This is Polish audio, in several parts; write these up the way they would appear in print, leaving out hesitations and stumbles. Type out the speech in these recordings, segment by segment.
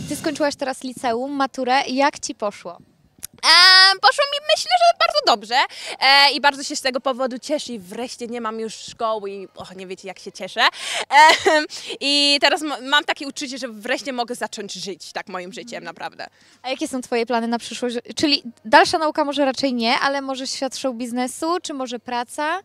Ty skończyłaś teraz liceum, maturę. Jak ci poszło? Poszło mi, myślę, że bardzo dobrze i bardzo się z tego powodu cieszę i wreszcie nie mam już szkoły i nie wiecie jak się cieszę. I teraz mam takie uczucie, że wreszcie mogę zacząć żyć tak moim życiem, naprawdę. A jakie są twoje plany na przyszłość? Czyli dalsza nauka może raczej nie, ale może świat show biznesu, czy może praca?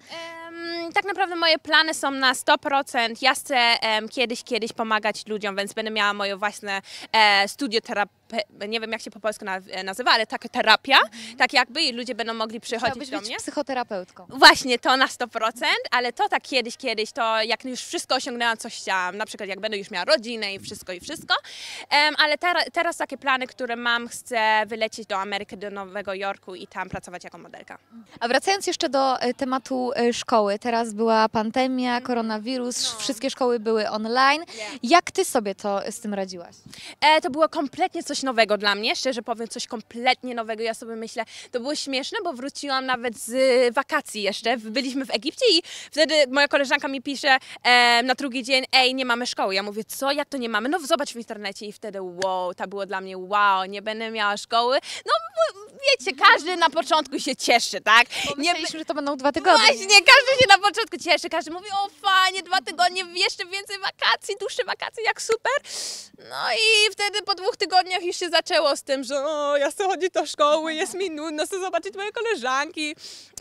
Tak naprawdę moje plany są na 100%. Ja chcę kiedyś pomagać ludziom, więc będę miała moje własne studio nie wiem jak się po polsku nazywa, ale taka terapia, tak jakby i ludzie będą mogli przychodzić do mnie. Być psychoterapeutką. Właśnie, to na 100%, ale to tak kiedyś, to jak już wszystko osiągnęłam, coś chciałam, na przykład jak będę już miała rodzinę i wszystko. Ale teraz takie plany, które mam, chcę wylecieć do Ameryki, do Nowego Jorku i tam pracować jako modelka. A wracając jeszcze do tematu szkoły, teraz była pandemia, koronawirus, wszystkie szkoły były online. Jak ty sobie z tym radziłaś? To było kompletnie coś nowego dla mnie, szczerze powiem, coś kompletnie nowego. Ja sobie myślę, to było śmieszne, bo wróciłam nawet z wakacji jeszcze. Byliśmy w Egipcie i wtedy moja koleżanka mi pisze na drugi dzień, ej, nie mamy szkoły. Ja mówię, co, jak to nie mamy? No zobacz w internecie i wtedy wow, to było dla mnie wow, nie będę miała szkoły. No wiecie, każdy na początku się cieszy, tak? Myśleliśmy, że to będą 2 tygodnie. Właśnie, każdy się na początku cieszy, każdy mówi, o fajnie, 2 tygodnie, jeszcze więcej wakacji, dłuższe wakacje, jak super. No i wtedy po 2 tygodniach już się zaczęło z tym, że ja chcę chodzić do szkoły, jest mi nudno, chcę zobaczyć moje koleżanki.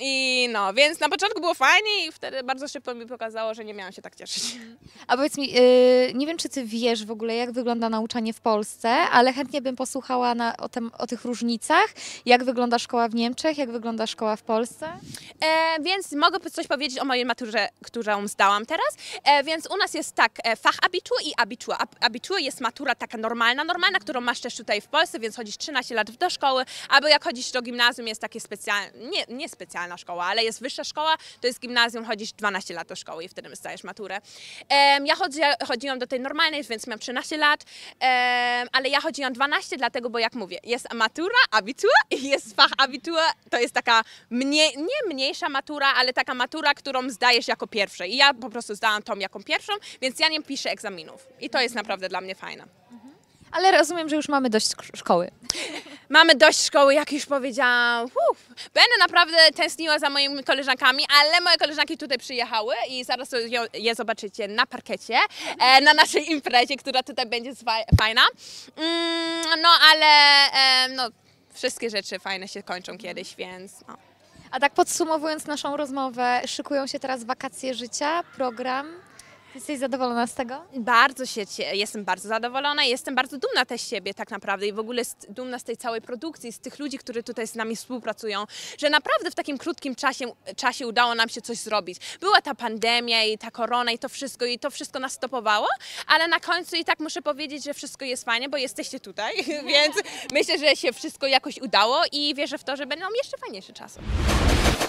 I no, więc na początku było fajnie i wtedy bardzo szybko mi pokazało, że nie miałam się tak cieszyć. A powiedz mi, nie wiem, czy ty wiesz w ogóle, jak wygląda nauczanie w Polsce, ale chętnie bym posłuchała o tych różnicach. Jak wygląda szkoła w Niemczech, jak wygląda szkoła w Polsce? Więc mogę coś powiedzieć o mojej maturze, którą zdałam teraz. Więc u nas jest tak, Fachabitur i Abitur. Abitur jest matura taka normalna, którą masz też tutaj w Polsce, więc chodzisz 13 lat do szkoły, albo jak chodzisz do gimnazjum, jest takie specjalne, nie specjalna szkoła, ale jest wyższa szkoła, to jest gimnazjum, chodzisz 12 lat do szkoły i wtedy zdajesz maturę. Ja chodziłam do tej normalnej, więc miałam 13 lat, ale ja chodziłam 12, dlatego, bo jak mówię, jest matura, abitur i jest fachabitur, to jest taka nie mniejsza matura, ale taka matura, którą zdajesz jako pierwsza. I ja po prostu zdałam tą jako pierwszą, więc ja nie piszę egzaminów. I to jest naprawdę dla mnie fajne. Ale rozumiem, że już mamy dość szkoły. Mamy dość szkoły, jak już powiedziałam. Będę naprawdę tęskniła za moimi koleżankami, ale moje koleżanki tutaj przyjechały i zaraz je zobaczycie na parkiecie, na naszej imprezie, która tutaj będzie fajna. No ale wszystkie rzeczy fajne się kończą kiedyś, więc no. A tak podsumowując naszą rozmowę, szykują się teraz wakacje życia, program. Jesteś zadowolona z tego? Jestem bardzo zadowolona i jestem bardzo dumna też z siebie tak naprawdę i w ogóle dumna z tej całej produkcji, z tych ludzi, którzy tutaj z nami współpracują, że naprawdę w takim krótkim czasie udało nam się coś zrobić. Była ta pandemia i ta korona i to wszystko nas stopowało, ale na końcu i tak muszę powiedzieć, że wszystko jest fajnie, bo jesteście tutaj, więc myślę, że się wszystko jakoś udało i wierzę w to, że będą jeszcze fajniejsze czasy.